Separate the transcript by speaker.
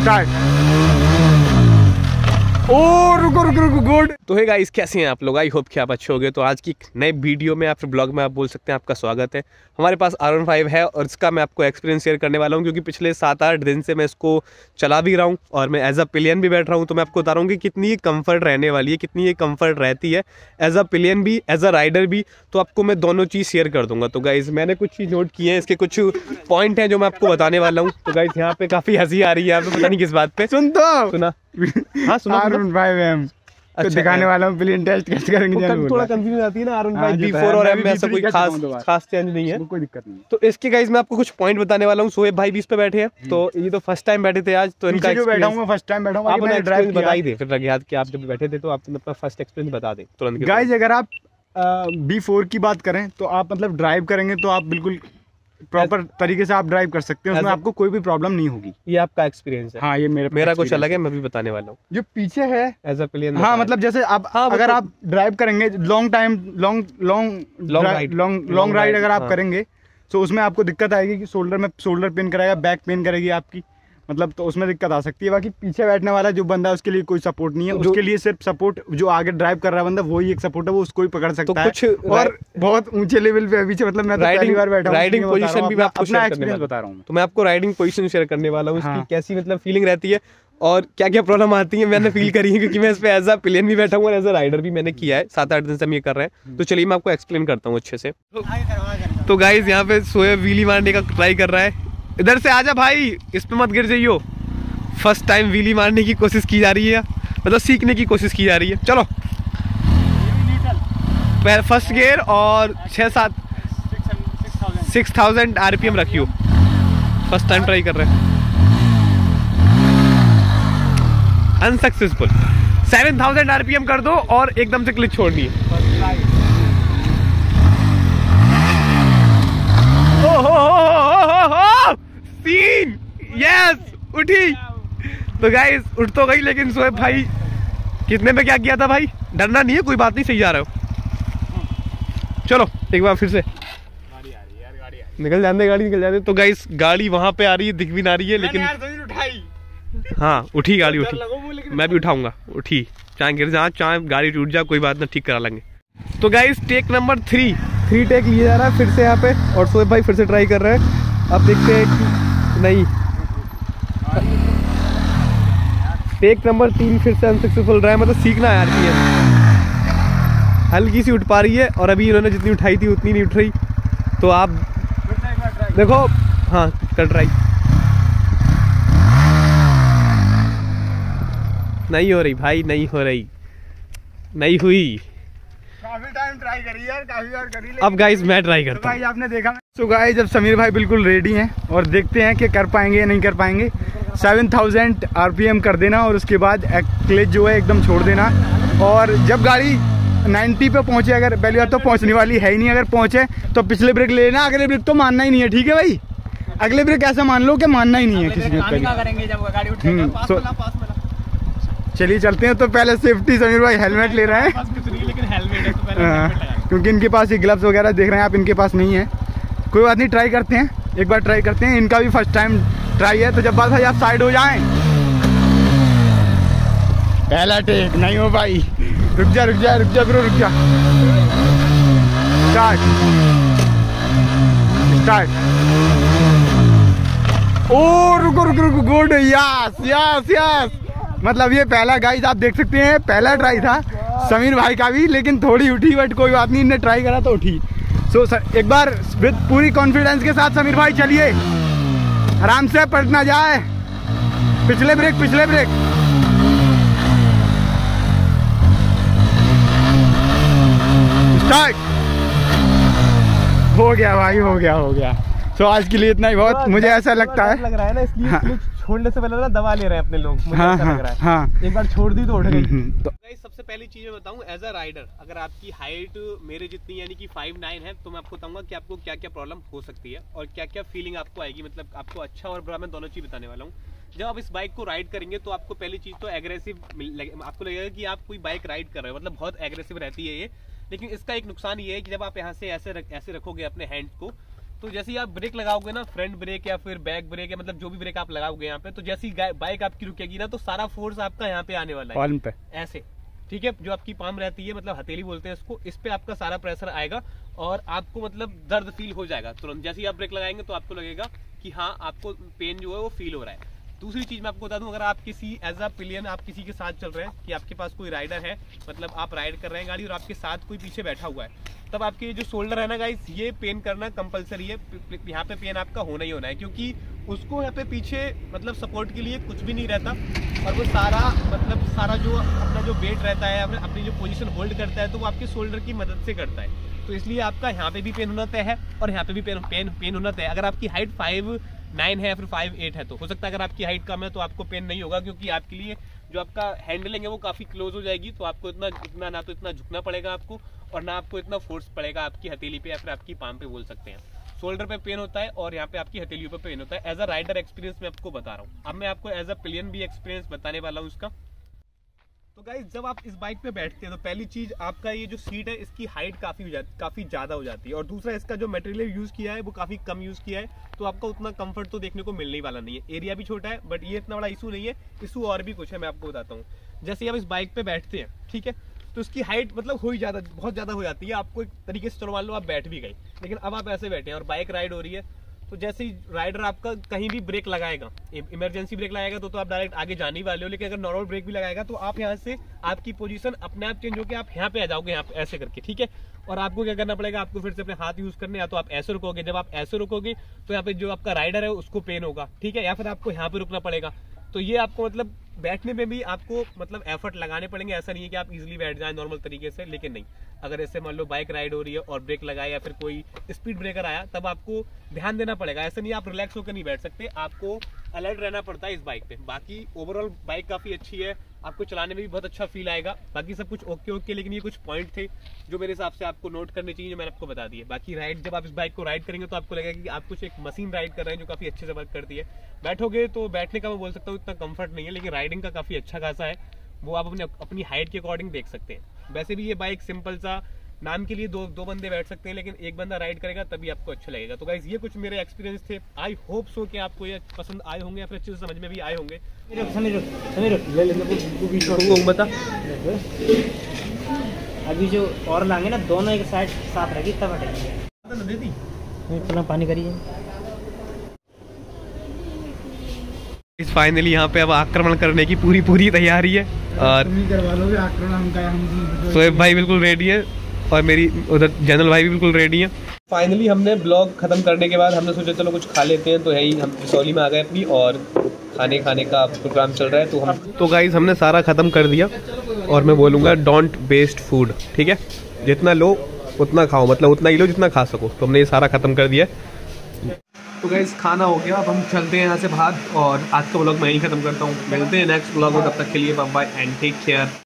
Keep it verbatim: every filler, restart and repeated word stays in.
Speaker 1: Start. ओ रुको रुको रुको गुड।
Speaker 2: तो है गाइस, कैसे हैं आप लोग? आई होप कि आप अच्छे होंगे। तो आज की नए वीडियो में या फिर ब्लॉग में आप बोल सकते हैं आपका स्वागत है। हमारे पास आर वन फाइव है और इसका मैं आपको एक्सपीरियंस शेयर करने वाला हूं, क्योंकि पिछले सात आठ दिन से मैं इसको चला भी रहा हूं और मैं एज अ पिलियन भी बैठ रहा हूं। तो मैं आपको बता रहा हूं कि कितनी ये कंफर्ट रहने वाली है, कितनी ये कंफर्ट रहती है एज अ पिलियन भी, एज अ राइडर भी। तो आपको मैं दोनों चीज़ शेयर कर दूंगा। तो गाइज मैंने कुछ चीज़ नोट की है, इसके कुछ पॉइंट हैं जो मैं आपको बताने वाला हूँ। तो गाइज यहाँ पे काफ़ी हंसी आ रही है, यहाँ पे पता नहीं किस बात पे।
Speaker 1: सुन तो
Speaker 2: सुना हाँ सुना
Speaker 1: आर वन फाइव एम
Speaker 2: अच्छा,
Speaker 1: दिखाने वाला हूँ, पिलियन टेस्ट कैसे करेंगे।
Speaker 2: तो थोड़ा कंफ्यूजन आती है ना, R one five B four और एम में ऐसा कोई खास खास चेंज नहीं है,
Speaker 1: कोई दिक्कत नहीं।
Speaker 2: तो इसके गाइस मैं आपको कुछ पॉइंट बताने वाला हूँ। सोएब भाई भी इस पे बैठे हैं, तो ये तो फर्स्ट टाइम बैठे थे आज, तो इनका
Speaker 1: जो बैठा हूँ फर्स्ट टाइम बैठा हूँ,
Speaker 2: आप अपना ड्राइव बता ही दे फिर रघियात कि आप जब बैठे थे तो आप अपना फर्स्ट एक्सपीरियंस बता दें तुरंत।
Speaker 1: गाइस अगर आप बी फोर की बात करें तो आप मतलब ड्राइव करेंगे तो आप बिल्कुल प्रॉपर तरीके से आप ड्राइव कर सकते हैं, उसमें आपको कोई भी प्रॉब्लम नहीं होगी।
Speaker 2: ये आपका एक्सपीरियंस है।
Speaker 1: हाँ, ये मेरा
Speaker 2: मेरा कुछ अलग है, मैं भी बताने वाला हूँ।
Speaker 1: जो पीछे है
Speaker 2: एज अ पिलियन,
Speaker 1: हाँ मतलब जैसे आप
Speaker 2: हाँ,
Speaker 1: अगर
Speaker 2: तो,
Speaker 1: आप ड्राइव करेंगे long time long long
Speaker 2: long ride
Speaker 1: long long ride अगर आप करेंगे तो उसमें आपको दिक्कत आएगी कि शोल्डर में शोल्डर पेन कराएगा, बैक पेन करेगी आपकी, मतलब तो उसमें दिक्कत आ सकती है। बाकी पीछे बैठने वाला जो बंदा है उसके लिए कोई सपोर्ट नहीं है, उसके लिए सिर्फ सपोर्ट जो आगे ड्राइव कर रहा है बंदा वही एक सपोर्ट है, वो उसको ही पकड़ सकता है। कुछ और बहुत ऊंचे लेवल पे पीछे, मतलब मैं तो पहली बार बैठा हूं, राइडिंग पोजीशन भी मैं आपको अपना एक्सपीरियंस बता रहा हूं।
Speaker 2: तो मैं आपको राइडिंग पोजीशन शेयर करने वाला हूं, इसकी कैसी मतलब फीलिंग रहती है और क्या क्या प्रॉब्लम आती है मैंने फील करी है, क्योंकि मैं इस पे एज अ पिलियन भी बैठा हूँ और एज अ राइडर भी मैंने किया है। सात आठ दिन से हम ये कर रहे हैं, तो चलिए मैं आपको एक्सप्लेन करता हूँ अच्छे से। तो गाइज यहाँ पे सोएब व्हीली मारने का ट्राई कर रहा है। इधर से आजा भाई, इस पे मत गिर जाइयो। फर्स्ट टाइम व्हीली मारने की कोशिश की जा रही है, मतलब सीखने की कोशिश की जा रही है। चलो फर्स्ट गियर और छः सात six thousand R P M रखियो। फर्स्ट टाइम ट्राई कर रहे हैं, unsuccessful. Seven thousand R P M कर दो और एकदम से क्लिच छोड़नी है। सीन यस उठी। तो गाइस उठ तो गई, लेकिन सोएब भाई कितने में क्या किया था भाई? डरना नहीं है, कोई बात नहीं, सही जा रहे हो। चलो एक बार फिर से गाड़ी आ रही है यार, गाड़ी आ रही है। निकल जाने गाड़ी निकल जाने। तो गाइस गाड़ी वहां पे आ रही है, दिख भी ना रही है, लेकिन उठाई। हाँ उठी गाड़ी, उठी, मैं भी उठाऊंगा। उठी, चाहे गिर जा चाहे गाड़ी टूट जा, कोई बात ना, ठीक करा लेंगे। तो guys take number three three take लिया जा रहा है फिर से यहाँ पे, और सोएब भाई फिर से ट्राई कर रहे हैं। अब देखते हैं कि नहीं, टेक नंबर तीन फिर से अनसक्सेसफुल रहा है। मतलब सीखना है यार कि हल्की सी उठ पा रही है, और अभी इन्होंने जितनी उठाई थी उतनी नहीं उठ रही। तो आप देखो, हाँ कर ट्राई, नहीं हो रही भाई, नहीं हो रही, नहीं हुई।
Speaker 1: काफी टाइम ट्राई करी यार, काफी बार करी।
Speaker 2: अब गाइस मैं ट्राई करता हूँ।
Speaker 1: भाई आपने देखा, तो गाइस जब समीर भाई बिल्कुल रेडी हैं और देखते हैं कि कर पाएंगे या नहीं कर पाएंगे। Seven thousand R P M कर देना और उसके बाद क्लच जो है एकदम छोड़ देना। और जब गाड़ी नाइन्टी पे पहुंचे, अगर पहली बार तो पहुंचने वाली है ही नहीं, अगर पहुंचे तो पिछले ब्रेक ले लेना, अगले ब्रेक तो मानना ही नहीं है। ठीक है भाई, अगले ब्रेक ऐसा मान लो कि मानना ही नहीं है किसी ब्रेक। चलिए चलते हैं। तो पहले सेफ्टी समीर भाई हेलमेट ले रहे हैं, क्योंकि इनके पास ये ग्लव्स वगैरह देख रहे हैं आप, इनके पास नहीं है। कोई बात नहीं, ट्राई करते हैं, एक बार ट्राई करते हैं। इनका भी फर्स्ट टाइम ट्राई है, तो जब बात भाई आप साइड हो जाएं। पहला टेक नहीं हो भाई, रुक जा रुक जा रुक जा ब्रो, रुक जा। Start start. ओ रुको रुको रुको, गुड, यस यस यस। मतलब ये पहला गाइस आप देख सकते हैं, पहला ट्राई था समीर भाई का भी, लेकिन थोड़ी उठी, बट कोई बात नहीं, इनने ट्राई करा तो उठी। सो so, एक बार विद पूरी कॉन्फिडेंस के साथ समीर भाई चलिए, आराम से, पलट ना जाए। पिछले ब्रेक पिछले ब्रेक स्टार्ट। हो गया भाई, हो गया हो गया। तो आज के लिए इतना ही बहुत, मुझे ऐसा लगता है
Speaker 2: लग रहा है ना, इसलिए हाँ। छोड़ने से पहले ना दवा ले रहे हैं अपने लोग, मुझे
Speaker 1: हाँ,
Speaker 2: ऐसा
Speaker 1: हाँ,
Speaker 2: लग रहा है।
Speaker 1: हाँ।
Speaker 2: एक बार छोड़ दी तो उठ गई।
Speaker 1: तो
Speaker 2: सबसे पहली चीज मैं बताऊं, एज अ राइडर अगर आपकी हाइट मेरे जितनी यानी कि फाइव नाइन है, तो मैं आपको बताऊंगा कि आपको क्या क्या प्रॉब्लम हो सकती है और क्या क्या फीलिंग आपको आएगी। मतलब आपको अच्छा और बुरा मैं दोनों चीज बताने वाला हूँ। जब आप इस बाइक को राइड करेंगे तो आपको पहली चीज तो एग्रेसिव आपको लगेगा कि आप कोई बाइक राइड कर रहे हो, मतलब बहुत एग्रेसिव रहती है ये। लेकिन इसका एक नुकसान ये है कि जब आप यहाँ से ऐसे रख, ऐसे रखोगे अपने हैंड को, तो जैसे ही आप ब्रेक लगाओगे ना, फ्रंट ब्रेक या फिर बैक ब्रेक या मतलब जो भी ब्रेक आप लगाओगे यहाँ पे, तो जैसे ही बाइक आपकी रुकेगी ना, तो सारा फोर्स आपका यहाँ पे आने वाला है,
Speaker 1: पाल्म पे
Speaker 2: ऐसे, ठीक है। जो आपकी पाम रहती है, मतलब हथेली बोलते हैं इसको, इस पे आपका सारा प्रेशर आएगा और आपको मतलब दर्द फील हो जाएगा तुरंत। जैसे ही आप ब्रेक लगाएंगे तो आपको लगेगा कि हाँ आपको पेन जो है वो फील हो रहा है। दूसरी चीज मैं आपको बता दूं, अगर आप किसी एज अ पिलियन आप किसी के साथ चल रहे हैं, कि आपके पास कोई राइडर है, मतलब आप राइड कर रहे हैं गाड़ी और आपके साथ कोई पीछे बैठा हुआ है, तब आपके जो शोल्डर है ना गाइस, ये पेन करना कंपलसरी है। यहाँ पे पेन आपका होना ही होना है, क्योंकि उसको यहाँ पे पीछे मतलब सपोर्ट के लिए कुछ भी नहीं रहता और वो सारा मतलब सारा जो अपना जो वेट रहता है, अपनी जो पोजीशन होल्ड करता है, तो वो आपके शोल्डर की मदद से करता है। तो इसलिए आपका यहाँ पे भी पेन होना तय है और यहाँ पे भी पेन पेन पेन होना तय है। अगर आपकी हाइट फाइव नाइन है या फिर फाइव एट है तो हो सकता है अगर आपकी हाइट कम है तो आपको पेन नहीं होगा, क्योंकि आपके लिए जो आपका हैंडलिंग है वो काफी क्लोज हो जाएगी। तो आपको इतना इतना ना तो इतना झुकना पड़ेगा आपको, और ना आपको इतना फोर्स पड़ेगा आपकी हथेली पे या फिर आपकी पाम पे बोल सकते हैं। शोल्डर पे पेन होता है और यहाँ पे आपकी हथेलियों पे पेन होता है। एज अ राइडर एक्सपीरियंस मैं आपको बता रहा हूँ। अब मैं आपको एज अ पिलियन भी एक्सपीरियंस बताने वाला हूँ इसका। तो गाइस, जब आप इस बाइक पे बैठते हैं तो पहली चीज आपका ये जो सीट है इसकी हाइट काफी हो जाती काफी ज्यादा हो जाती है, और दूसरा इसका जो मटेरियल यूज किया है वो काफी कम यूज किया है, तो आपको उतना कंफर्ट तो देखने को मिलने वाला नहीं है। एरिया भी छोटा है, बट ये इतना बड़ा इशू नहीं है। इशू और भी कुछ है, मैं आपको बताता हूँ। जैसे आप इस बाइक पे बैठते हैं, ठीक है, तो इसकी हाइट मतलब हो ही ज्यादा बहुत ज्यादा हो जाती है। आपको एक तरीके से चलो मान लो आप बैठ भी गए, लेकिन अब आप ऐसे बैठे हैं और बाइक राइड हो रही है, तो जैसे ही राइडर आपका कहीं भी ब्रेक लगाएगा, इमरजेंसी ब्रेक लगाएगा, तो तो आप डायरेक्ट आगे जाने ही वाले हो। लेकिन अगर नॉर्मल ब्रेक भी लगाएगा तो आप यहाँ से आपकी पोजीशन अपने आप चेंज होकर आप यहाँ पे आ जाओगे, यहाँ पे ऐसे करके, ठीक है। और आपको क्या करना पड़ेगा, आपको फिर से अपने हाथ यूज करने, या तो आप ऐसे रुकोगे। जब आप ऐसे रुकोगे तो यहाँ पे जो आपका राइडर है उसको पेन होगा, ठीक है, या फिर आपको यहाँ पे रुकना पड़ेगा। तो ये आपको मतलब बैठने में भी आपको मतलब एफर्ट लगाने पड़ेंगे। ऐसा नहीं है कि आप इजीली बैठ जाएं नॉर्मल तरीके से, लेकिन नहीं, अगर ऐसे मान लो बाइक राइड हो रही है और ब्रेक लगाए या फिर कोई स्पीड ब्रेकर आया, तब आपको ध्यान देना पड़ेगा। ऐसा नहीं आप रिलैक्स होकर नहीं बैठ सकते, आपको अलर्ट रहना पड़ता है इस बाइक पे। बाकी ओवरऑल बाइक काफी अच्छी है, आपको चलाने में भी बहुत अच्छा फील आएगा। बाकी सब कुछ ओके ओके, लेकिन ये कुछ पॉइंट थे जो मेरे हिसाब से आपको नोट करने चाहिए, जो मैंने आपको बता दिए। बाकी राइड जब आप इस बाइक को राइड करेंगे तो आपको लगेगा कि आप कुछ एक मशीन राइड कर रहे हैं जो काफी अच्छे से वर्क करती है। बैठोगे तो बैठने का मैं बोल सकता हूँ इतना कंफर्ट नहीं है, लेकिन राइडिंग का काफी अच्छा खासा है, वो आप अपने अपनी हाइट के अकॉर्डिंग देख सकते हैं। वैसे भी ये बाइक सिंपल सा नाम के लिए दो दो बंदे बैठ सकते हैं, लेकिन एक बंदा राइड करेगा तभी आपको अच्छा लगेगा। तो गाइस, ये कुछ मेरे एक्सपीरियंस थे। आई होप सो कि आपको ये पसंद आए होंगे या फिर अच्छे से समझ में भी आए होंगे।
Speaker 3: समीर समीर ले लेंगे
Speaker 2: बता
Speaker 3: अभी जो और लाएंगे ना, दोनों एक साइड साफ रहेगी तब हटेगी। इतना पानी करिए।
Speaker 2: फाइनली यहाँ पे अब आक्रमण करने की पूरी पूरी तैयारी है और शोएब भाई बिल्कुल रेडी है और मेरी उधर जनरल भाई भी बिल्कुल रेडी है। फाइनली हमने ब्लॉग खत्म करने के बाद हमने सोचा चलो कुछ खा लेते हैं, तो यही हम बिसौली में आ गए अपनी और खाने खाने का प्रोग्राम चल रहा है। तो हम तो गाइस हमने सारा खत्म कर दिया और मैं बोलूँगा डोंट वेस्ट फूड, ठीक है, जितना लो उतना खाओ, मतलब उतना ही लो जितना खा सको। तो हमने ये सारा खत्म कर दिया। तो गाइस खाना हो गया, अब हम चलते हैं यहाँ से बाहर और आज का ब्लॉग मैं ही खत्म करता हूँ। मिलते हैं नेक्स्ट ब्लॉग में, तब तक के लिए bye bye and take care.